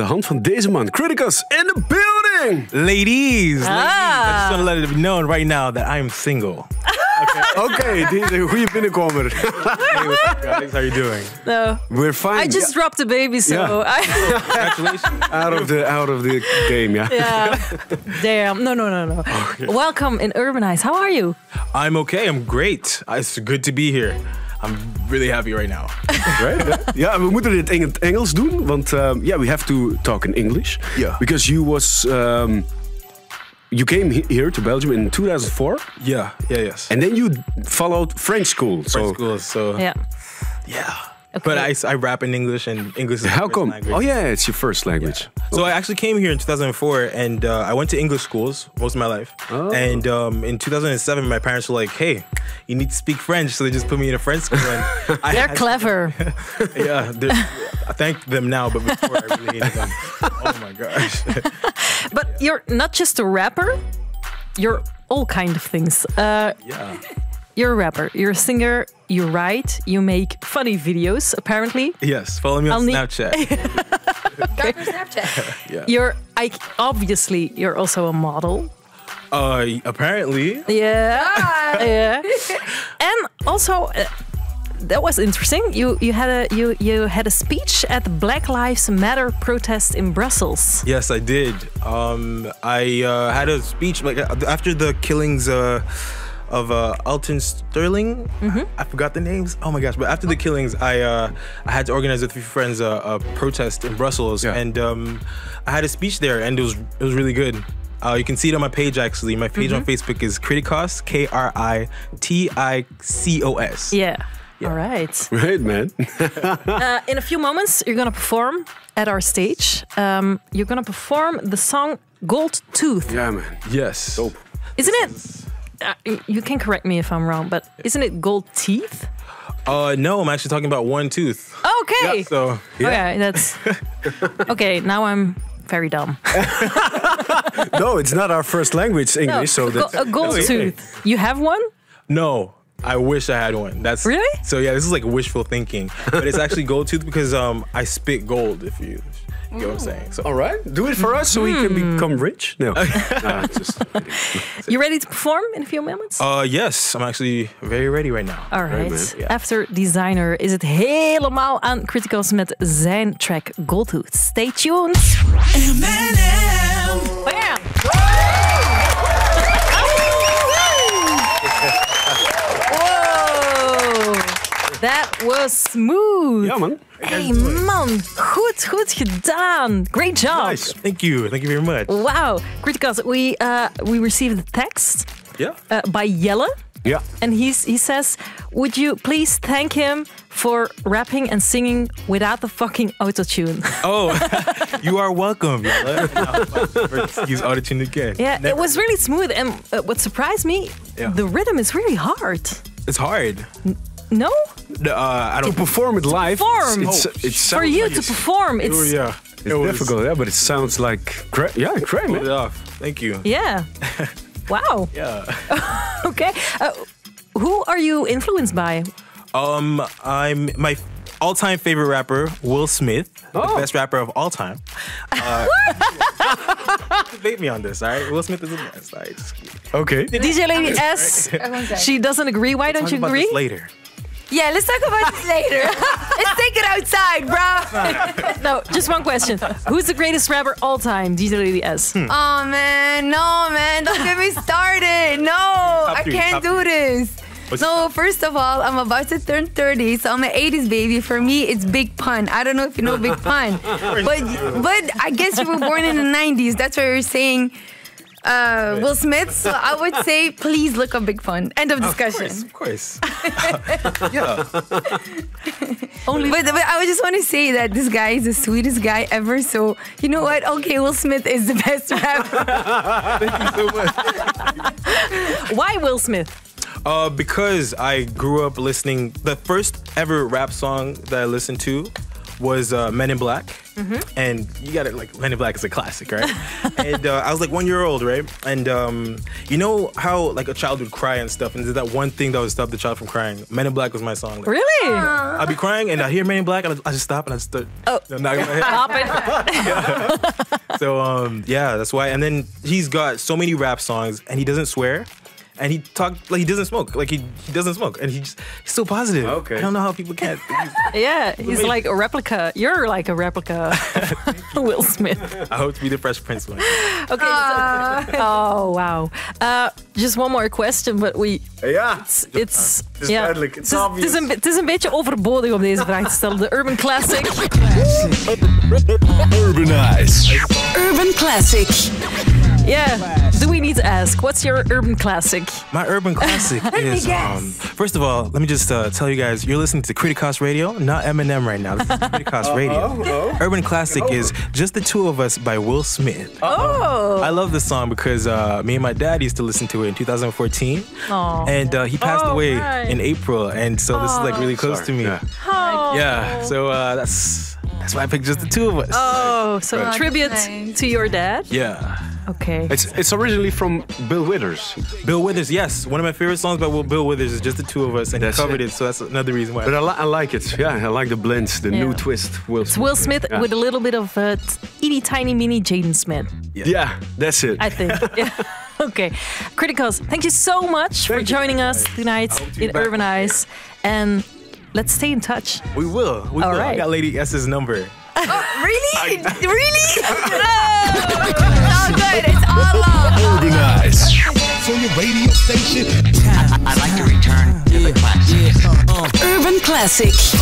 de hand van deze man. Criticus in the building! Ladies, I just want to let it be known right now that I am single. Oké, die is een goede binnenkomer. Hey, what's up, guys? How you doing? No. We're fine. I just dropped the baby, so Congratulations. Out of the game, yeah. yeah. Damn. No. Welcome in Urbanize. How are you? I'm okay. I'm great. It's good to be here. I'm really happy right now. Right? Ja, we moeten dit in het Engels doen, want we have to talk in English. Yeah. Because you came here to Belgium in 2004. Yes. And then you followed French school. French school, so Yeah. But I rap in English, and English is my How first come? language. Oh yeah, it's your first language. So I actually came here in 2004, and I went to English schools most of my life. Oh. And in 2007, my parents were like, "Hey, you need to speak French," so they just put me in a French school. And They're clever. Yeah, I thank them now, but before I really hated them. Oh my gosh. But you're not just a rapper. You're all kind of things. You're a rapper. You're a singer. You write. You make funny videos. Apparently. Yes, follow me on Snapchat. Dr. Snapchat. You're obviously you're also a model. Apparently. Yeah. Yeah. And also. That was interesting. You had a speech at the Black Lives Matter protest in Brussels. Yes, I did. I had a speech after the killings of Alton Sterling. I forgot the names. Oh my gosh! But after the killings, I had to organize with a few friends a protest in Brussels, and I had a speech there, and it was really good. You can see it on my page actually. My page on Facebook is Criticos, Kriticos. Yeah. All right. Right, man. In a few moments, you're gonna perform at our stage. You're gonna perform the song "Gold Tooth." Yeah, man. Yes. Dope. Isn't it? You can correct me if I'm wrong, but isn't it gold teeth? No, I'm actually talking about one tooth. Okay. Yeah, so Okay, that's okay. Now I'm very dumb. No, it's not our first language, English. So that's a gold tooth. You have one? No. I wish I had one. That's really? So yeah, this is like wishful thinking, but it's actually gold tooth because I spit gold. If you get what I'm saying. So all right, do it for us so we can become rich. No, just you ready to perform in a few moments? Yes, I'm actually very ready right now. All right. After Designer is het helemaal aan Criticals met zijn track Gold Tooth. Stay tuned. Bam! That was smooth. Ja, man. Hey, man. Goed gedaan. Great job. Nice. Thank you very much. Wow. Criticals, we received a text by Jelle. Yeah. And he says, would you please thank him for rapping and singing without the fucking autotune? Oh, you are welcome. Use autotune again. Yeah, it was really smooth. And what surprised me, the rhythm is really hard. It's hard. No? I don't to perform it live. It's for you to perform. It's difficult, but it sounds like great, man. Pull it off. Thank you. Yeah. Wow. Yeah. Okay. Who are you influenced by? I'm my all-time favorite rapper, Will Smith, the best rapper of all time. Debate me on this, all right? Will Smith is the best. All right, okay. DJ Lady S. She doesn't agree. Why don't you agree? About this later. Yeah, let's talk about this later. Let's take it outside, bro. No, just one question. Who's the greatest rapper all time? DJ Lady S. Oh, man. No, man. Don't get me started. No, I can't do this. So, first of all, I'm about to turn 30, so I'm an 80s baby. For me, it's Big Pun. I don't know if you know Big Pun. But I guess you were born in the 90s. That's why you're saying Will Smith. So I would say, please look up Big Pun. End of discussion. Of course. Yeah. But I just want to say that this guy is the sweetest guy ever. So, you know what? Okay, Will Smith is the best rapper. Thank you so much. Why Will Smith? Because I grew up listening. The first ever rap song that I listened to was Men in Black. And you got it, like, Men in Black is a classic, right? And I was like 1 year old, right? And you know how like a child would cry and stuff, and there's that one thing that would stop the child from crying. Men in Black was my song. Like, Really? I'd be crying and I hear Men in Black and I just stop and I just start knocking my head. Stop it. So yeah, that's why. And then he's got so many rap songs and he doesn't swear. And he talked like he doesn't smoke. Like he doesn't smoke. And he's so positive. Okay. I don't know how people can't. Yeah, he's like a replica. You're like a replica of Will Smith. I hope to be the Fresh Prince one. Okay. Oh, wow. Just one more question, but we... Ja, It's is duidelijk. It's obvious. Het is een beetje overbodig om deze vraag te stellen. De Urban Classic. Urbanize. Urban Classic. Yeah. Do we need to ask, what's your Urban Classic? My Urban Classic is, first of all, let me just tell you guys, you're listening to Criticast Radio, not Eminem right now. This is Criticast Radio. Urban Classic is Just the Two of Us by Will Smith. Oh. I love this song because me and my dad used to listen to it in 2014. Oh. And he passed away right. in April. And so this is like really close to me. Yeah. Yeah, so that's why I picked Just the Two of Us. Oh, so a tribute nice. to your dad? Yeah. Okay. It's originally from Bill Withers. Bill Withers, yes. One of my favorite songs by Bill Withers is Just the Two of Us, and That's he covered it. it, so that's another reason why. But I like it. Yeah, I like the blends, the new twist. It's Will Smith with a little bit of teeny tiny mini Jaden Smith. Yeah, that's it. I think. Yeah. Okay. Criticals, thank you so much for joining us tonight in Urbanize. And let's stay in touch. We will. We All will. right. I got Lady S's number. Really? Really? It's all good. It's all love. Urbanize. So your radio station. I'd like to return to the classics. Urban Classic.